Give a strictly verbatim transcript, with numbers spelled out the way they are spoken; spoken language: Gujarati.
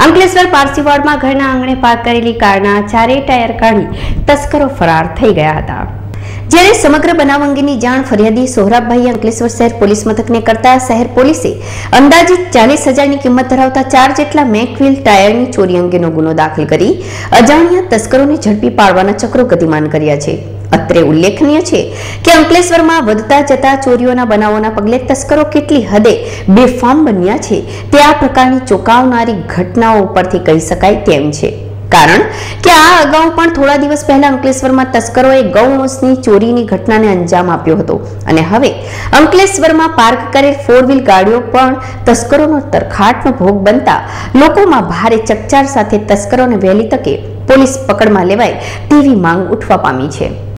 અંકલેશ્વર પારસીવાડમાં ઘરના આંગણે પાર્ક કરેલી કારના ચારેય ટાયર કાઢી તસ્કરો ફરાર થઈ ગયા હતા। જ્યારે સમગ્ર બનાવ અંગેની જાણ ફરિયાદી સોહરાબભાઈ અંકલેશ્વર શહેર પોલીસ મથકને કરતા શહેર પોલીસે અંદાજિત ચાલીસ હજારની કિંમત ધરાવતા ચાર જેટલા મેકવ્હીલ ટાયરની ચોરી અંગેનો ગુનો દાખલ કરી અજાણ્યા તસ્કરોને ઝડપી પાડવાના ચક્રો ગતિમાન કર્યા છે। અત્રે ઉલ્લેખનીય છે કે અંકલેશ્વરમાં વધતા જતા ચોરીઓના બનાવોના પગલે તસ્કરો કેટલી હદે બેફામ બન્યા છે તે આ પ્રકારની ચોંકાવનારી ઘટનાઓ ઉપરથી કહી શકાય તેમ છે। કારણ કે આ અગાઉ પણ થોડા દિવસ પહેલા અંકલેશ્વરમાં તસ્કરોએ ગૌવંશની ચોરીની ઘટનાને અંજામ આપ્યો હતો અને હવે અંકલેશ્વરમાં પાર્ક કરેલ ફોર વ્હીલ ગાડીઓ પણ તસ્કરોનો તરખાટનો ભોગ બનતા લોકોમાં ભારે ચકચાર સાથે તસ્કરોને વહેલી તકે પોલીસ પકડમાં લેવાય તેવી માંગ ઉઠવા પામી છે।